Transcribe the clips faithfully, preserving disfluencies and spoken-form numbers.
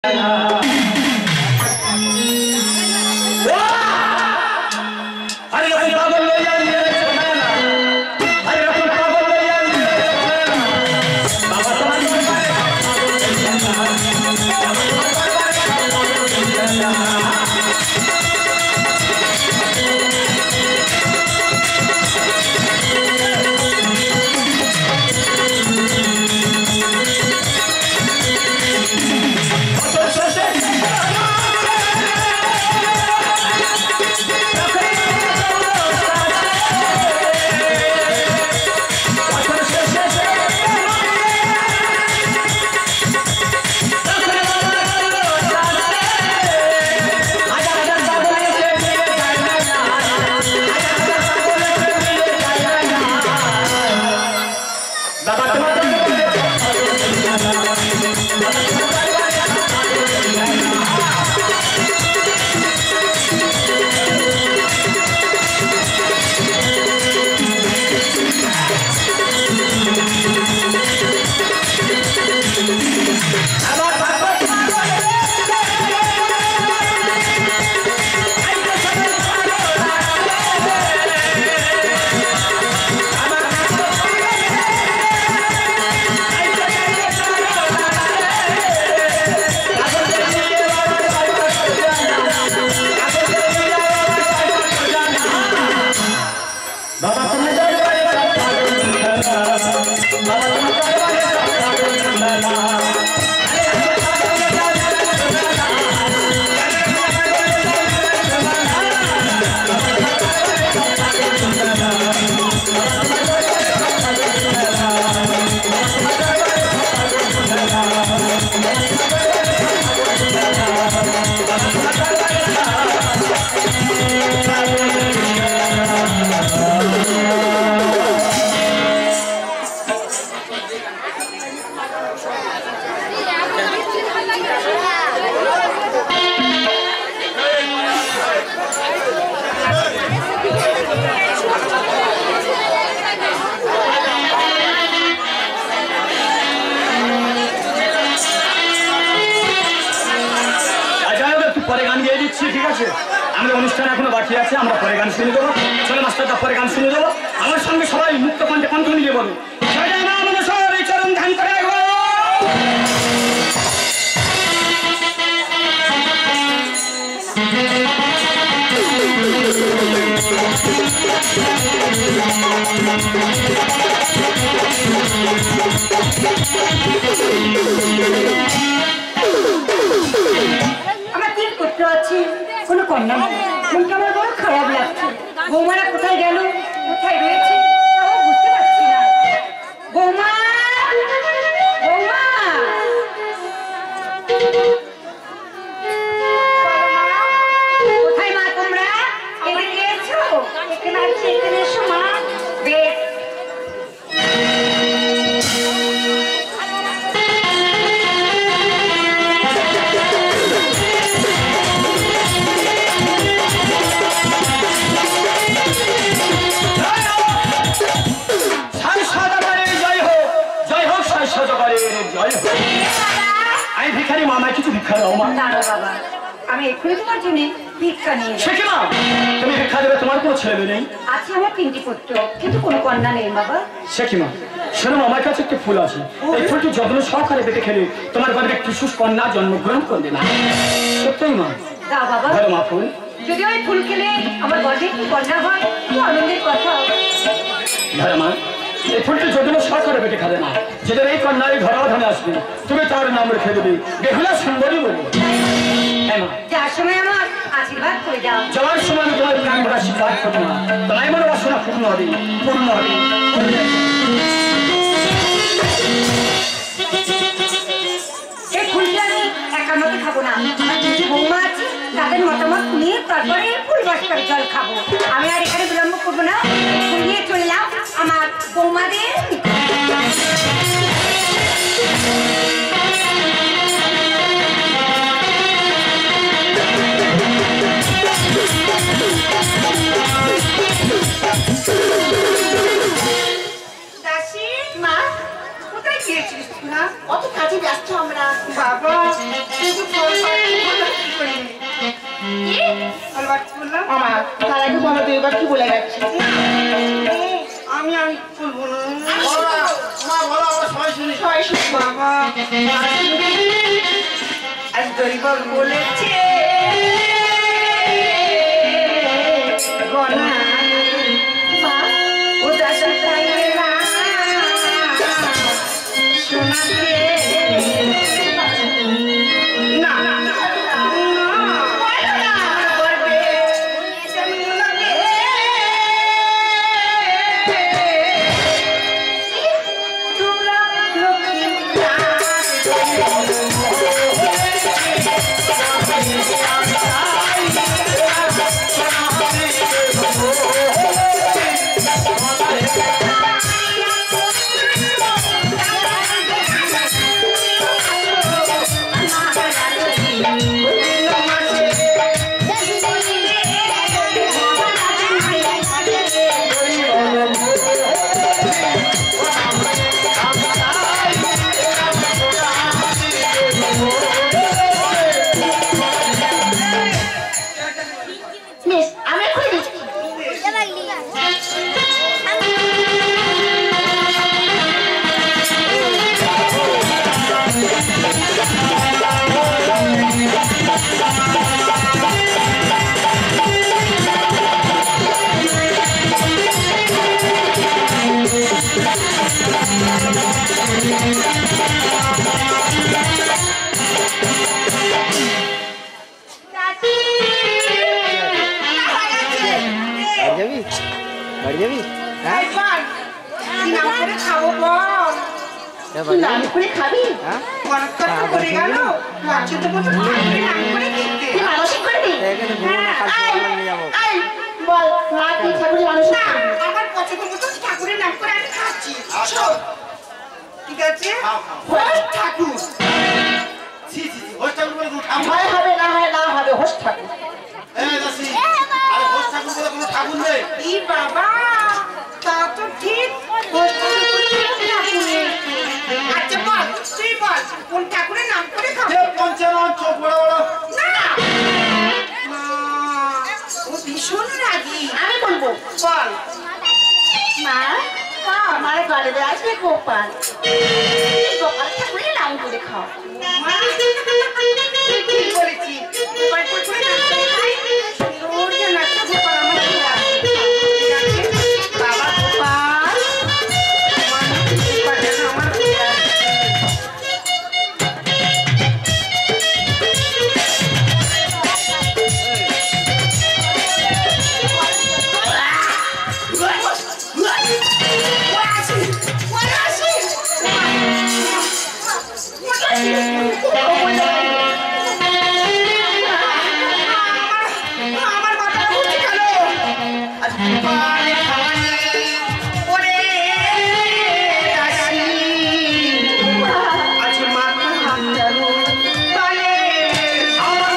অনুষ্ঠান এখনো বাকি আছে, আমরা পরে গান শুনে দেবো। চলো মাস্টারটা পরে গান শুনে দেবো। আমার সঙ্গে সবাই মুক্ত কণ্ঠে কণ্ঠ মিলিয়ে বলুন, চরণ ধ্যান করে আমার তিন পুত্র আছে, কোনো কন্যা নেই। মনটা আমার বড় খারাপ লাগছে। বৌমারা কোথায় গেল, কোথায় রয়েছে তাও বুঝতে পারছি না। বৌমা, বৌমা, কোথায় মা তোমরা? এদিকে এসো, এখানে আসো, এখানে এসো মা। বেশ, আমি এক্ষুনি তোমার জন্য ভিক্ষা নিয়ে তুমি ভিক্ষা দেবে? তোমার কোনো ছেলে নেই? আছে আমার তিনটি পুত্র, কিন্তু কোনো কন্যা নেই বাবা। শেখিমা শোনো, আমার কাছে একটি ফুল আছে। এই ফুলটি যত্ন সহকারে বেটে খেলে তোমার ঘরে একটি শিশু কন্যা জন্মগ্রহণ করবে না। সত্যই মা? দাও বাবা। ভালো মা ফুল। যদি ওই ফুল খেলে আমার গর্ভে একটি কন্যা হয়, তো আনন্দের কথা। ভালো মা, এই ফুলটি যদিও সরকারে বেটে খাবে না, যেটা এই কন্যায় ধরাধানে আসবে, তুমি তার নাম রেখে দেবে বেহুলা সুন্দরী বলবো। যার সময় আমার আশীর্বাদ করে যাও। যাওয়ার সময় আমি তোমার প্রাণ ভরা আশীর্বাদ করবো না, তোমার মনে বাসনা পূর্ণ হবে, পূর্ণ হবে। এই ফুলটি আমি একার মতো খাবো না, আমার কিছু বৌমা আছে, তাদের মতামত নিয়ে তারপরে ফুল বাসকার জল খাবো। আমি আর এখানে বিলম্ব করবো না, ফুল নিয়ে চললাম আমার বৌমাদের। দাসী মা, কোথায় গিয়েছিস না? অত কাজে ব্যস্ত আমরা। বাবা যাচ্ছি বললাম? আমার তার আগে বলো তুই এবার কি বলে গেছি? আমি আমি বলবো না। বলো না, মা বলো, আমরা সবাই শুনি। সবাই শুনি। বাবা আজ দরিবল বলেছে গনা মা ও দাসাটাই না শোনাতে না না না করবে জন্মকে তোমরা লক্ষ্মী মিস আমি খুলে দিচ্ছি। বাড়ি যাবি? বাড়ি যাবি? হ্যাঁ? কি নাম করে খাবো বল হ্যাঁ, তুই বাড়ি নাম যাবি? করে খাবি? হ্যাঁ? বরফ কথা করে গেল বাচ্চা তো মতো ঠাকুরের নাম করে খেতে তুই মানসিক করবি? এখানে ঘুরবো না, কাল আয়, সকালে নিয়ে যাবো। আয়, বল মা কি ঠাকুরের মানসিক না করবি? আমার পছন্দ মতো ঠাকুরের নাম করে আমি খাচ্ছি আচ্ছা। ঠিক আছে খাও, খাও। হোস ঠাকুর ছি, ছি, ছি, হোস ঠাকুর বলে কোনো ঠাকুর হয় হবে না হয় না হবে হোস ঠাকুর। এই দাসি, আরে হোস ঠাকুর বলে কোনো ঠাকুর নেই। ই বাবা তা তো ঠিক হোস ঠাকুর বলে কোনো ঠাকুর নেই। আচ্ছা বল তুই বল কোন ঠাকুরের নাম করে খাবো যে পঞ্চানন, চোখ বড় বড়। না মা, ও ভীষণ রাগী আমি বলবো বল মা মা আমার গলে আসবে গোপাল এই গোপাল ঠাকুরের নাম করে খাও। মা, তুই ঠিক বলেছিস গোপাল ঠাকুরের নাম করে খাই তোর যেন একটা গোপাল আমার খুব আসে। ঠিক আছে? বাবা গোপাল আমার গোপাল যেন আমার খুব আসে। আমার মাথা ঘুরছে কেন? আজ গোপালে খাওয়ালে ওরে দাসী। আজ মাথা হাত গেল পালে আমার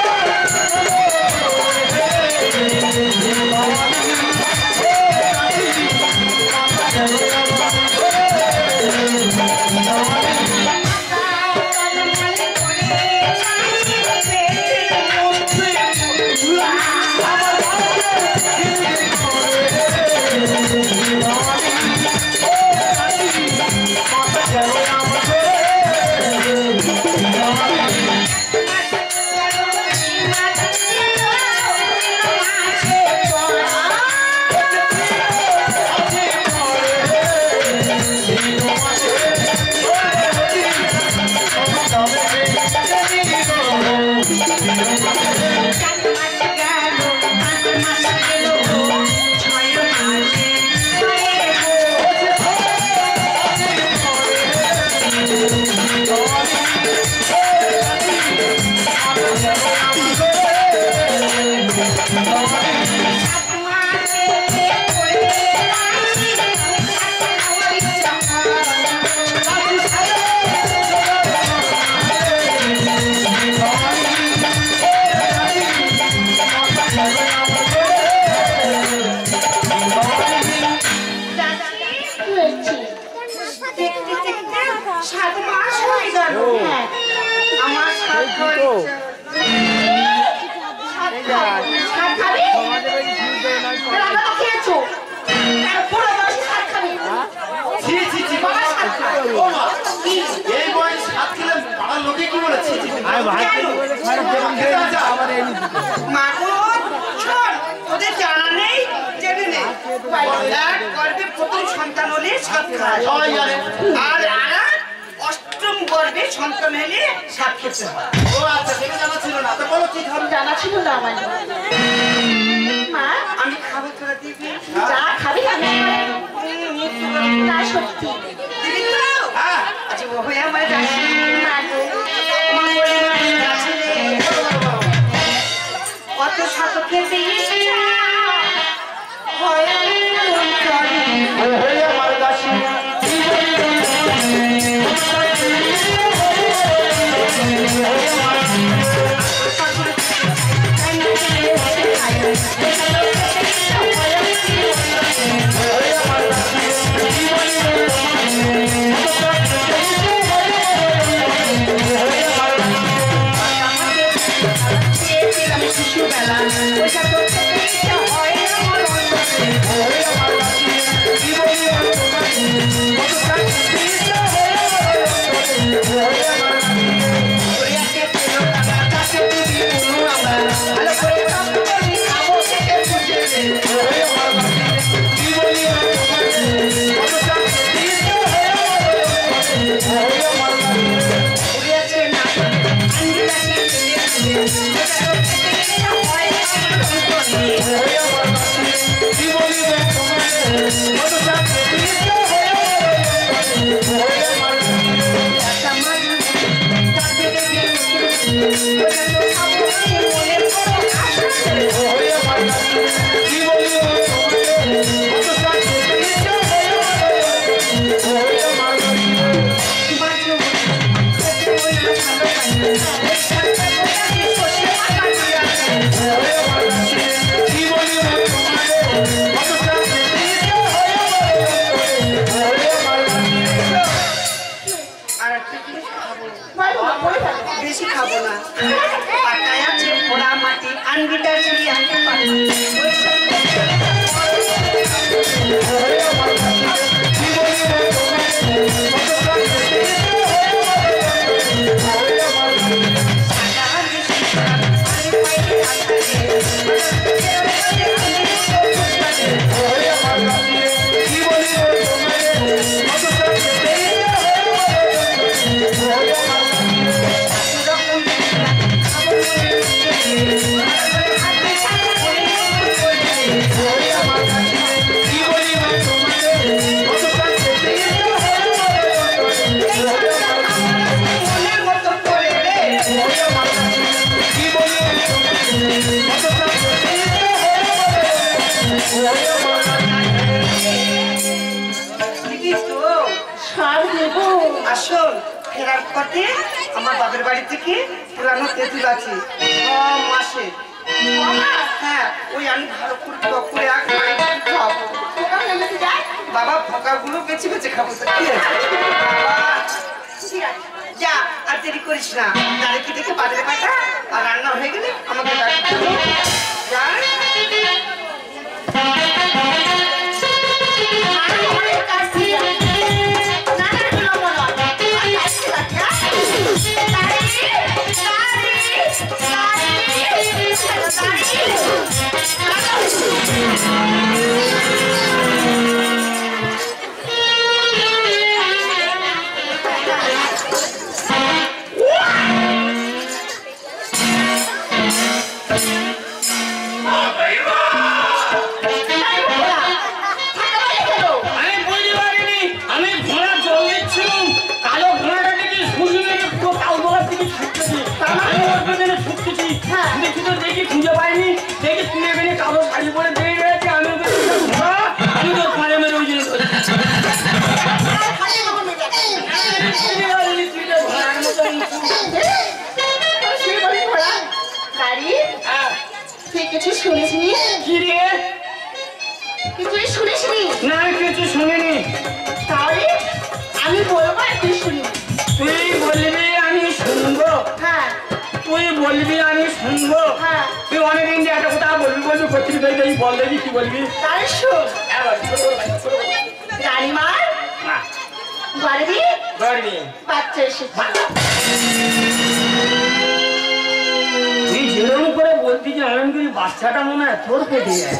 সাত মাস হয়ে গেল আমার সাত এই তো। সাত বলেছি আরে ভাই আমার এই মাগো শোন, ওদের জানা নেই জেনে নেই এক গর্ভে প্রথম সন্তান হলে সাত খায়, সবাই জানে। আর আর অষ্টম গর্ভে সন্তান হলে সাত খেতে হয়। ও আচ্ছা, সেটা জানা ছিল না। তো বলো কি খাবে? জানা ছিল না আমার। মা আমি খাবো তোরা দিবি? যা খাবি আমি না সত্যি দিবি তো? হ্যাঁ। আচ্ছা ও হয়ে আমার যাচ্ছি। মা গো আমার বলে আমার যাচ্ছি রে। কত সাত খেতে ইচ্ছা হয় মন করে। হয়ে আমার দাসী আমি শিশুবেলা ওইটা তো খেতে ইচ্ছা হয় আমার মন করে। ওইয়াকে পেলো কাকা, তাকে দিবি কোনো আমার। ভালো করে কাম করি, খাবো খেতে বসে রে। ওইয়াকে না করে, আঙ্গিলাকে ফেলে দিলে, ওইটা তো খেতে ইচ্ছা হয় আমার মন করে। আর একটা জিনিস খাবো, বেশি খাবো না। পাটায় আছে পোড়া মাটি, আঙ্গিটা সেই আঙ্গি পাটি। ওই মনের মতো করে রে। দিদি তো সার দেবো আসল ফেরার পথে আমার বাপের বাড়ি থেকে পুরানো তেঁতুল আছে ছ মাসে। হ্যাঁ, ওই আমি ভালো করে টক করে আগ মাখিয়ে খাবো। বাবা ফকাগুলো বেছে বেছে খাবো তো কি আছে? বাবা, যা আর দেরি করিস না, দাঁড়িয়ে কি দেখে বাজারে পাঠা, আর রান্না হয়ে গেলে আমাকে ডাকতে হবে। যা। আমি বলতে পারিনি, আমি ঘোড়া জল দিচ্ছিলাম, কালো ঘোড়াটাকে কি শুধু মেরে পুরো কাল গোলার দিকে ছুটতেছি, আমি ওর পেছনে ছুটতেছি, দেখি তো দেখি খুঁজে পাইনি, দেখি তুলে বেরিয়ে কালো শাড়ি পরে বেরিয়ে গেছে, আমি ওকে ঘোড়া, আমি তো পাড়ে মেরে ওই জিনিস ঘোড়ার মতন কিছু শুনিসনি? কি রে? কিছুই শুনিসনি? না আমি কিছু শুনিনি। তাহলে আমি বলবো আর তুই শুনবি। তুই বলবি আমি শুনবো, হ্যাঁ তুই বলবি আমি শুনবো। হ্যাঁ তুই অনেকদিন দিয়ে একটা কথা বলবি বলবি করছিস, দেখি বল দেখি কি বলবি। তাহলে শোন। হ্যাঁ বল, ছোট বল, ভাই, ছোট বল। রানীমার না, বাড়ি বলবি। বাচ্চা এসেছে। বাচ্চাটা মনে হয় তোর পেটে যায়।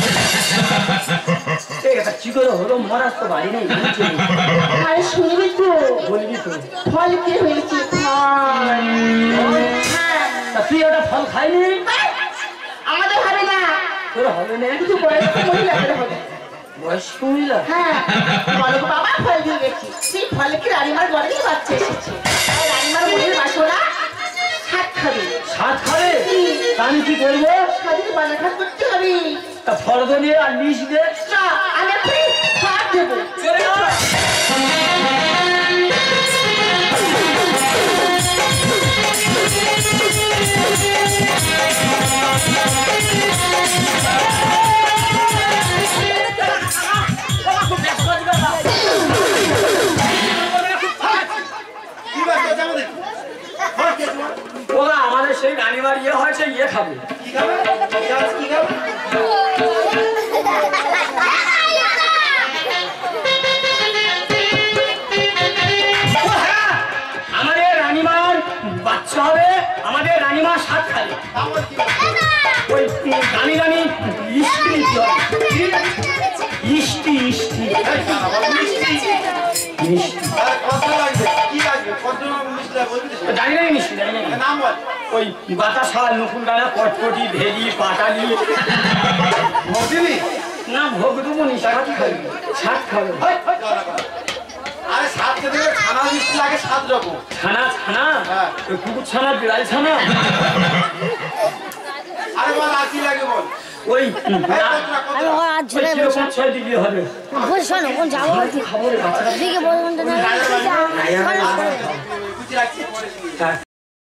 এই এটা কি করে হলো? মহারাজ তো বাড়ি নেই, বুঝছি। আরে শুনবি তো, বলবি তো। ফল কে হয়েছে ফল? হ্যাঁ, তা তুই ওটা ফল খাইনি? আমাদের হবে না, তোর হবে না? কিছু বয়স্ক মহিলাদের হবে। বয়স্ক মহিলা? হ্যাঁ, বলো বাবা ফল দিয়ে গেছি, সেই ফলে কি রানীমার ঘরেই বাচ্চা এসেছে। তাই রানীমার মনের বাসনা সাত খাবে। সাত খাবে? তা আমি কি করবো? সাদিকে বাজার ঘাট করতে হবে। তা ফল তো নিয়ে আর লিস দে। না, আমি এখনই খাট দেবো। চলে যা। কি ব্যস্ত আছে আমাদের? হ্যাঁ, কে তোমার? ওরা আমাদের সেই রানীবার ইয়ে হয়েছে, ইয়ে খাবে। কি খাবে? কি খাবে? কি খাবে? ও হ্যাঁ, আমাদের রানীমার বাচ্চা হবে, আমাদের রানীমার সাত খাবে। আমার কি হবে? ওই দামি দামি ইষ্টি নিতে হবে। ইষ্টি ইষ্টি এই দাঁড়া, বাবা, মিষ্টি। মিষ্টি আরে, কত লাগবে? কি লাগবে? কত রকম মিষ্টি লাগবে? বলবি তো? জানি না মিষ্টি জানি না। এর নাম বল। ওই বাতাসা নকুল দানা কটকটি ভেলি পাটালি ভোগ দিবি? না ভোগ দেবো নি, সাত খাবে সাত খাবে। এই, দাঁড়া, দাঁড়া। আরে সাতটা দেবে, ছানা মিষ্টি লাগে সাত রকম। ছানা ছানা হ্যাঁ। ওই কুকুর ছানা বিড়াল ছানা আরে বল, আর কি লাগে বল? ওই এই, কত না, কত আমি না? ওর আজ ওই ছেড়ে কিরকম ছয় দিলে হবে? বসে শোনো কোন যাবো একটু খাবো রে বাচ্চাটা। দিকে বলবেন তো না রাজা বাড়ি? শোনো, শোনো। বুঝি রাখছি, পরে শুনি। হ্যাঁ,